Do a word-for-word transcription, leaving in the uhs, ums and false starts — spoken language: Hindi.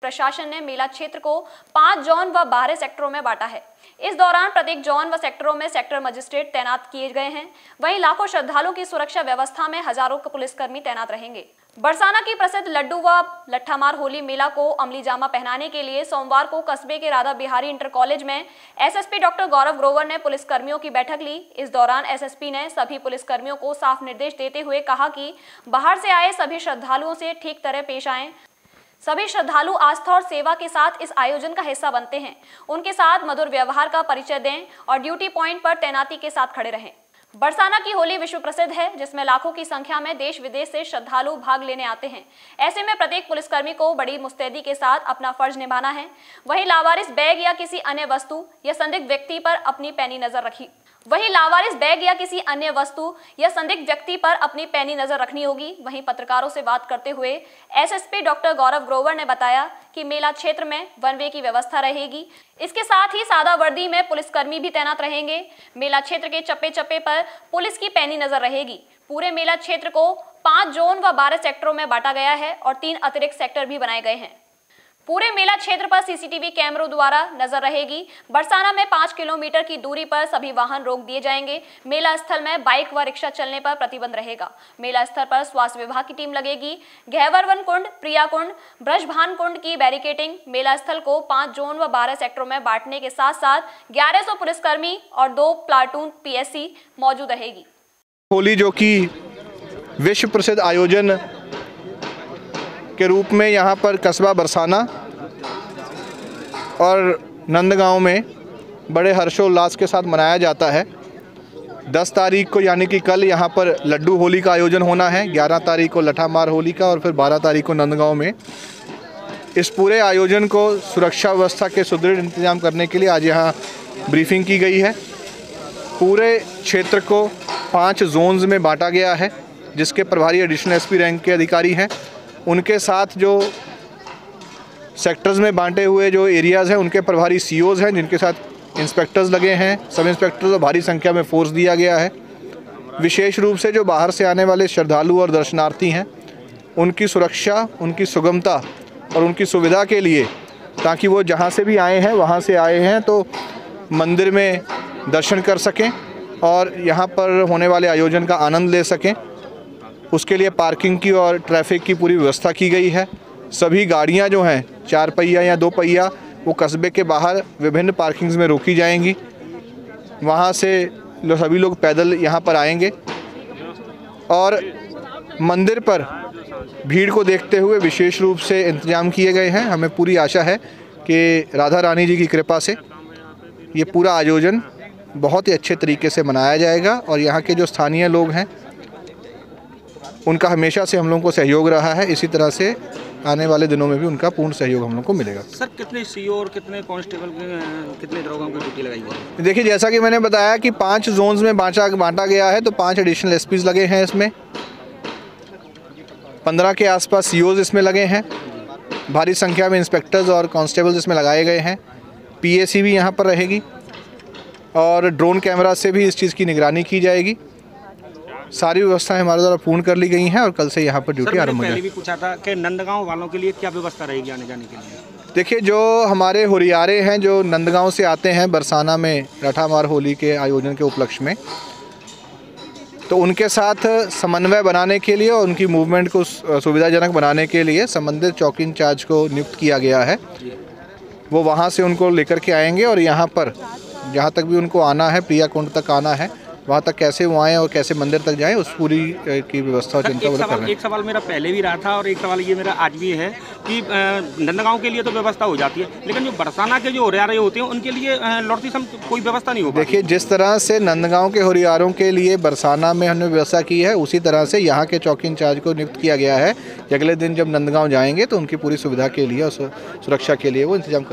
प्रशासन ने मेला क्षेत्र को पांच जोन व बारह सेक्टरों में बांटा है। इस दौरान प्रत्येक जोन व सेक्टरों में सेक्टर मजिस्ट्रेट तैनात किए गए हैं। वहीं लाखों श्रद्धालुओं की सुरक्षा व्यवस्था में हजारों पुलिसकर्मी तैनात रहेंगे। बरसाना की प्रसिद्ध लड्डू व लट्ठामार होली मेला को अमली जामा पहनाने के लिए सोमवार को कस्बे के राधा बिहारी इंटर कॉलेज में एसएसपी डॉक्टर गौरव ग्रोवर ने पुलिसकर्मियों की बैठक ली। इस दौरान एसएसपी ने सभी पुलिसकर्मियों को साफ निर्देश देते हुए कहा कि बाहर से आए सभी श्रद्धालुओं से ठीक तरह पेश आएं। सभी श्रद्धालु आस्था और सेवा के साथ इस आयोजन का हिस्सा बनते हैं। उनके साथ मधुर व्यवहार का परिचय दें और ड्यूटी पॉइंट पर तैनाती के साथ खड़े रहें। बरसाना की होली विश्व प्रसिद्ध है, जिसमें लाखों की संख्या में देश विदेश से श्रद्धालु भाग लेने आते हैं। ऐसे में प्रत्येक पुलिसकर्मी को बड़ी मुस्तैदी के साथ अपना फर्ज निभाना है। वहीं लावारिस बैग या किसी अन्य वस्तु या संदिग्ध व्यक्ति पर अपनी पैनी नजर रखी वहीं लावारिस बैग या किसी अन्य वस्तु या संदिग्ध व्यक्ति पर अपनी पैनी नजर रखनी होगी। वहीं पत्रकारों से बात करते हुए एसएसपी डॉक्टर गौरव ग्रोवर ने बताया कि मेला क्षेत्र में वन वे की व्यवस्था रहेगी। इसके साथ ही सादा वर्दी में पुलिसकर्मी भी तैनात रहेंगे। मेला क्षेत्र के चप्पे चप्पे पर पुलिस की पैनी नजर रहेगी। पूरे मेला क्षेत्र को पांच जोन व बारह सेक्टरों में बांटा गया है और तीन अतिरिक्त सेक्टर भी बनाए गए हैं। पूरे मेला क्षेत्र पर सीसीटीवी कैमरों द्वारा नजर रहेगी। बरसाना में पाँच किलोमीटर की दूरी पर सभी वाहन रोक दिए जाएंगे। मेला स्थल में बाइक व रिक्शा चलने पर प्रतिबंध रहेगा। मेला स्थल पर स्वास्थ्य विभाग की टीम लगेगी। गहवरवन कुंड, प्रिया कुंड, ब्रजभान कुंड की बैरिकेटिंग। मेला स्थल को पांच जोन व बारह सेक्टरों में बांटने के साथ साथ ग्यारह सौ पुलिसकर्मी और दो प्लाटून पीएससी मौजूद रहेगी। होली जो कि विश्व प्रसिद्ध आयोजन के रूप में यहाँ पर कस्बा बरसाना और नंदगांव में बड़े हर्षोल्लास के साथ मनाया जाता है। दस तारीख को यानी कि कल यहाँ पर लड्डू होली का आयोजन होना है, ग्यारह तारीख को लट्ठामार होली का और फिर बारह तारीख को नंदगांव में। इस पूरे आयोजन को सुरक्षा व्यवस्था के सुदृढ़ इंतजाम करने के लिए आज यहाँ ब्रीफिंग की गई है। पूरे क्षेत्र को पाँच जोन्स में बांटा गया है, जिसके प्रभारी एडिशनल एसपी रैंक के अधिकारी हैं। उनके साथ जो सेक्टर्स में बांटे हुए जो एरियाज़ हैं उनके प्रभारी सीओज़ हैं, जिनके साथ इंस्पेक्टर्स लगे हैं, सब इंस्पेक्टर्स और भारी संख्या में फोर्स दिया गया है। विशेष रूप से जो बाहर से आने वाले श्रद्धालु और दर्शनार्थी हैं उनकी सुरक्षा, उनकी सुगमता और उनकी सुविधा के लिए, ताकि वो जहाँ से भी आए हैं वहाँ से आए हैं तो मंदिर में दर्शन कर सकें और यहाँ पर होने वाले आयोजन का आनंद ले सकें, उसके लिए पार्किंग की और ट्रैफिक की पूरी व्यवस्था की गई है। सभी गाड़ियां जो हैं चार पहिया या दो पहिया वो कस्बे के बाहर विभिन्न पार्किंग्स में रोकी जाएंगी। वहां से लो सभी लोग पैदल यहां पर आएंगे और मंदिर पर भीड़ को देखते हुए विशेष रूप से इंतजाम किए गए हैं। हमें पूरी आशा है कि राधा रानी जी की कृपा से ये पूरा आयोजन बहुत ही अच्छे तरीके से मनाया जाएगा और यहाँ के जो स्थानीय लोग हैं उनका हमेशा से हम लोगों को सहयोग रहा है। इसी तरह से आने वाले दिनों में भी उनका पूर्ण सहयोग हम लोग को मिलेगा। सर, कितने सीओ और कितने कांस्टेबल कितने दरोगाओं की ड्यूटी लगाई गई है? देखिए, जैसा कि मैंने बताया कि पांच जोन्स में बांटा बांटा गया है, तो पांच एडिशनल एसपीज लगे हैं इसमें, पंद्रह के आसपास सीओज इसमें लगे हैं, भारी संख्या में इंस्पेक्टर्स और कांस्टेबल्स इसमें लगाए गए हैं। पीएसी भी यहाँ पर रहेगी और ड्रोन कैमरा से भी इस चीज़ की निगरानी की जाएगी। सारी व्यवस्थाएं हमारे द्वारा पूर्ण कर ली गई हैं और कल से यहाँ पर ड्यूटी आरंभ हो जाएगी। पहले भी पूछा था कि नंदगांव वालों के लिए क्या व्यवस्था रहेगी आने जाने के लिए? देखिए, जो हमारे हुरियारे हैं जो नंदगांव से आते हैं बरसाना में लट्ठामार होली के आयोजन के उपलक्ष्य में, तो उनके साथ समन्वय बनाने के लिए और उनकी मूवमेंट को सुविधाजनक बनाने के लिए संबंधित चौकी इंचार्ज को नियुक्त किया गया है। वो वहाँ से उनको लेकर के आएंगे और यहाँ पर जहाँ तक भी उनको आना है, प्रिया कुंड तक आना है, वहाँ तक कैसे वो आएँ और कैसे मंदिर तक जाएं, उस पूरी की व्यवस्था और चिंता वो कर रहे हैं। एक सवाल मेरा पहले भी रहा था और एक सवाल ये मेरा आज भी है कि नंदगांव के लिए तो व्यवस्था हो जाती है, लेकिन जो बरसाना के जो हुरियारे होते हैं उनके लिए लौटती समय कोई व्यवस्था नहीं हो पाती। देखिए, जिस तरह से नंदगांव के हुरियारों के लिए बरसाना में हमने व्यवस्था की है, उसी तरह से यहाँ के चौकी इंचार्ज को नियुक्त किया गया है कि अगले दिन जब नंदगांव जाएंगे तो उनकी पूरी सुविधा के लिए और सुरक्षा के लिए वो इंतजाम